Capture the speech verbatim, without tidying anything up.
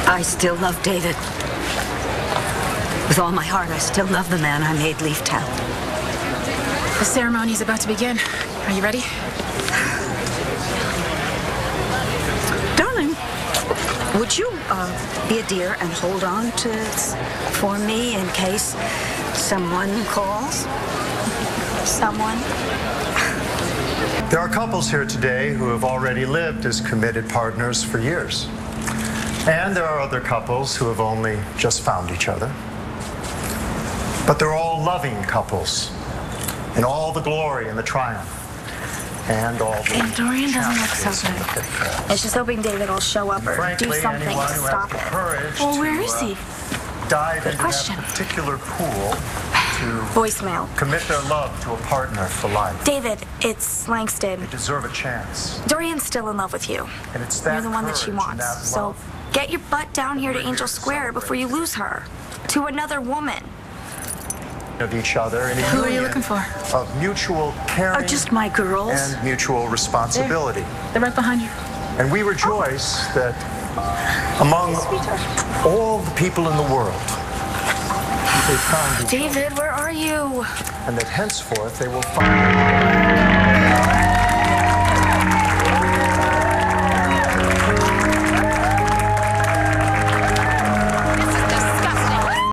I still love David. With all my heart, I still love the man I made leave town. The ceremony is about to begin. Are you ready? Darling, would you uh, be a dear and hold on to this for me in case someone calls? Someone? There are couples here today who have already lived as committed partners for years. And there are other couples who have only just found each other. But they're all loving couples in all the glory and the triumph and all the And Dorian doesn't look so good. I was just hoping David will show up or Frankly, do something anyone to who stop has the it. courage Well, where to, is he? uh, dive Good into question. that particular pool to Voicemail. commit their love to a partner for life. David, it's Langston. They deserve a chance. Dorian's still in love with you. And it's that You're the one that she courage and wants. that So love get your butt down here to Angel Square before you lose her to another woman. of each other and a Who are you union looking for? of mutual caring Are just my girls? and mutual responsibility. They're right behind you. And we rejoice that among all the people in the world, they found each other, David, where are you? and that henceforth they will find